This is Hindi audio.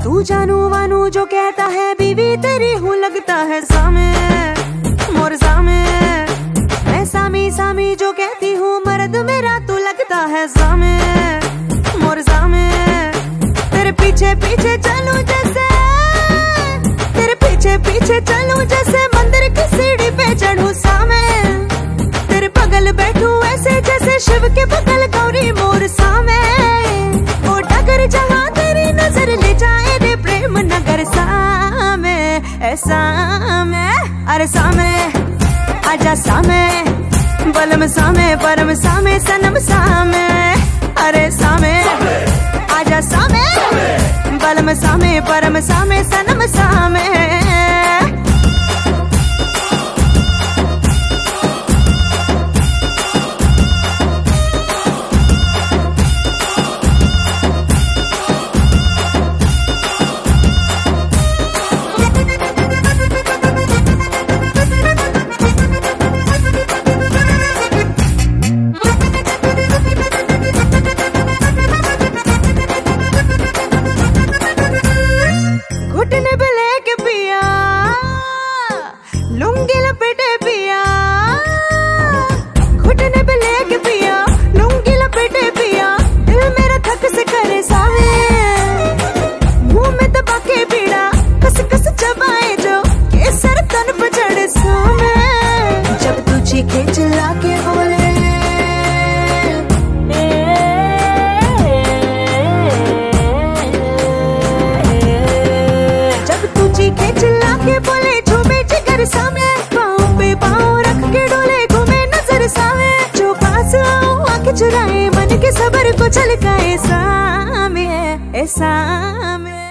तू जानू वानू जो कहता है बीवी तेरी हूँ लगता है सामे मोर सामे। मैं सामी सामी जो कहती हूँ मर्द मेरा तू लगता है सामे मोर सामे। तेरे पीछे पीछे चलूं जैसे तेरे पीछे पीछे चलूं जैसे मंदिर की सीढ़ी पे चढ़ूं सामे। तेरे बगल बैठूं ऐसे जैसे शिव के बगल गौरी मोर सामे। ओ डगर जहाँ तेरी नजर ले जाए रे प्रेम नगर सामे ऐसा में। अरे सामे आजा सामे बलम सामे परम सामे सनम सामे। अरे सामे आजा सामे बलम सामे परम सामे सनम सामे। घुटने पे लेके पिया लुंगी लपेटे पिया। घुटने पे लेके पिया लुंगी लपेटे पिया। दिल मेरा थक से करे सावे मुंह में दबा के पीड़ा कस कस चबाए जो केसर तन पे चढ़े सामे। जब तू चीखे चिल्ला के बोले के बोले झूमे जिगर सामे। पाँव पे पाँव रख के डोले घूमे नजर सामे। जो पास आऊं आंखें चुराए मन के सबर को छलकाए सामे ए सामे।